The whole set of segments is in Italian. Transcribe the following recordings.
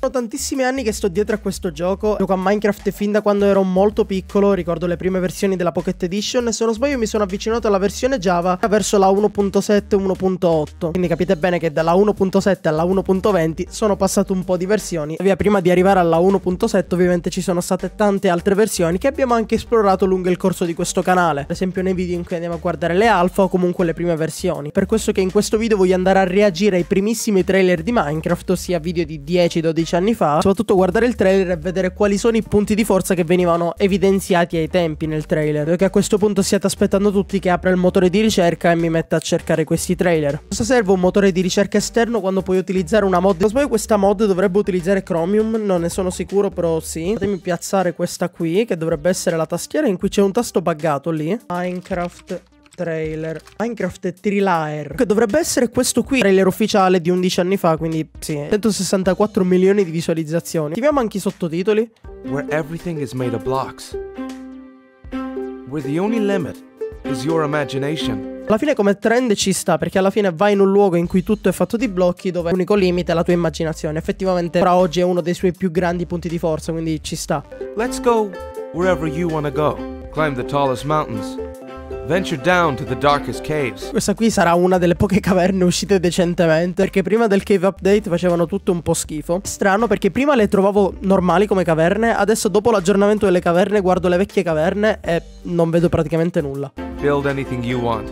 Sono tantissimi anni che sto dietro a questo gioco. Gioco a Minecraft fin da quando ero molto piccolo. Ricordo le prime versioni della Pocket Edition. E se non sbaglio mi sono avvicinato alla versione Java verso la 1.7 1.8. Quindi capite bene che dalla 1.7 alla 1.20 sono passato un po' di versioni. Via, prima di arrivare alla 1.7 ovviamente ci sono state tante altre versioni che abbiamo anche esplorato lungo il corso di questo canale. Ad esempio nei video in cui andiamo a guardare le alfa o comunque le prime versioni. Per questo che in questo video voglio andare a reagire ai primissimi trailer di Minecraft, ossia video di 10-12 anni fa, soprattutto guardare il trailer e vedere quali sono i punti di forza che venivano evidenziati ai tempi nel trailer. Vedo che a questo punto stiate aspettando tutti che apra il motore di ricerca e mi metta a cercare questi trailer. Cosa serve un motore di ricerca esterno quando puoi utilizzare una mod? Se non sbaglio questa mod dovrebbe utilizzare Chromium, non ne sono sicuro però sì. Fatemi piazzare questa qui che dovrebbe essere la tastiera in cui c'è un tasto buggato lì. Minecraft trailer, Minecraft Trilaer, che dovrebbe essere questo qui, trailer ufficiale di 11 anni fa, quindi sì, 164 milioni di visualizzazioni. Attiviamo anche i sottotitoli. Where everything is made of blocks, where the only limit is your imagination. Alla fine come trend ci sta, perché alla fine vai in un luogo in cui tutto è fatto di blocchi, dove l'unico limite è la tua immaginazione. Effettivamente fra oggi è uno dei suoi più grandi punti di forza, quindi ci sta. Let's go wherever you wanna go. Climb the tallest mountains. Venture down to the darkest caves. Questa qui sarà una delle poche caverne uscite decentemente, perché prima del cave update facevano tutto un po' schifo. Strano perché prima le trovavo normali come caverne, adesso dopo l'aggiornamento delle caverne guardo le vecchie caverne e non vedo praticamente nulla. Build anything you want.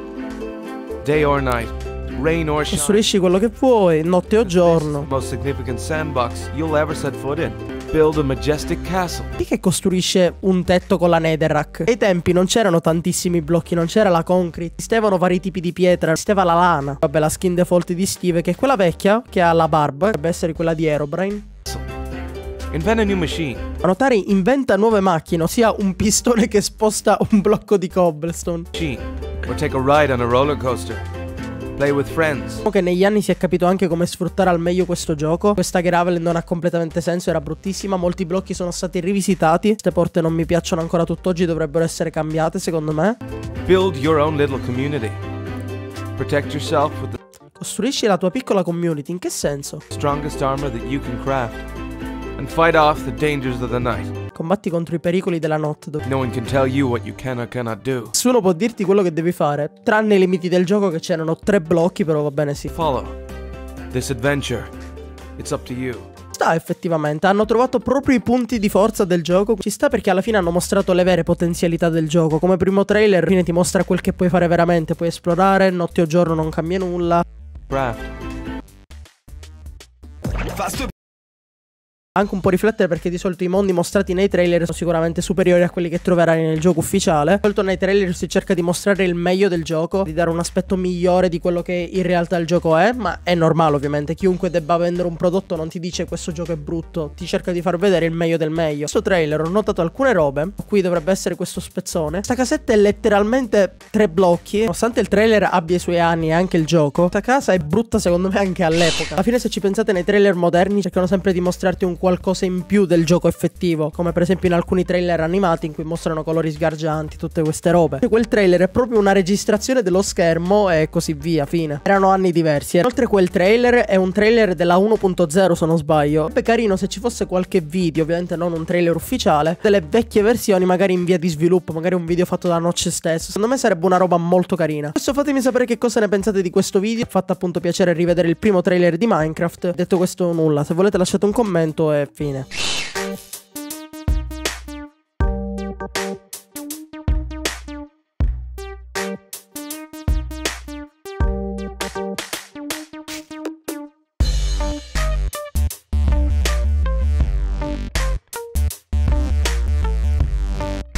Day or night, rain or shine. Costruisci quello che vuoi, notte o giorno. Most significant sandbox you'll ever set foot in. Build a majestic castle. Chi che costruisce un tetto con la netherrack? Ai tempi non c'erano tantissimi blocchi, non c'era la concrete, esistevano vari tipi di pietra, esisteva la lana. Vabbè, la skin default di Steve, che è quella vecchia, che ha la barba, dovrebbe essere quella di Herobrine. Invent a new machine. A notare, inventa nuove macchine, ossia un pistone che sposta un blocco di cobblestone. Or take a ride on a roller coaster. Play with friends. Diciamo che negli anni si è capito anche come sfruttare al meglio questo gioco. Questa gravel non ha completamente senso, era bruttissima. Molti blocchi sono stati rivisitati. Queste porte non mi piacciono ancora tutt'oggi, dovrebbero essere cambiate secondo me. Build your own little community. Protect yourself with the Costruisci la tua piccola community, in che senso? strongest armor that you can craft. And fight off the dangers of the night. Combatti contro i pericoli della notte. No one can tell you what you can or cannot do. Nessuno può dirti quello che devi fare, tranne i limiti del gioco, che c'erano 3 blocchi, però va bene sì. Follow this adventure. It's up to you. Sta effettivamente, hanno trovato proprio i punti di forza del gioco. Ci sta perché alla fine hanno mostrato le vere potenzialità del gioco. Come primo trailer, alla fine ti mostra quel che puoi fare veramente. Puoi esplorare, notte o giorno non cambia nulla. Craft. Anche un po' riflettere perché di solito i mondi mostrati nei trailer sono sicuramente superiori a quelli che troverai nel gioco ufficiale. Di solito nei trailer si cerca di mostrare il meglio del gioco, di dare un aspetto migliore di quello che in realtà il gioco è, ma è normale ovviamente. Chiunque debba vendere un prodotto non ti dice questo gioco è brutto, ti cerca di far vedere il meglio del meglio. In questo trailer ho notato alcune robe, qui dovrebbe essere questo spezzone. Sta casetta è letteralmente 3 blocchi, nonostante il trailer abbia i suoi anni e anche il gioco. Sta casa è brutta secondo me anche all'epoca. Alla fine se ci pensate nei trailer moderni cercano sempre di mostrarti un qualcosa in più del gioco effettivo, come per esempio in alcuni trailer animati in cui mostrano colori sgargianti, tutte queste robe. Quel trailer è proprio una registrazione dello schermo e così via, fine. Erano anni diversi. Inoltre quel trailer è un trailer della 1.0 se non sbaglio. Sarebbe carino se ci fosse qualche video, ovviamente non un trailer ufficiale, delle vecchie versioni magari in via di sviluppo, magari un video fatto da Notch stesso. Secondo me sarebbe una roba molto carina. Adesso fatemi sapere che cosa ne pensate di questo video. Mi ha fatto appunto piacere rivedere il primo trailer di Minecraft. Detto questo nulla, se volete lasciate un commento e fine.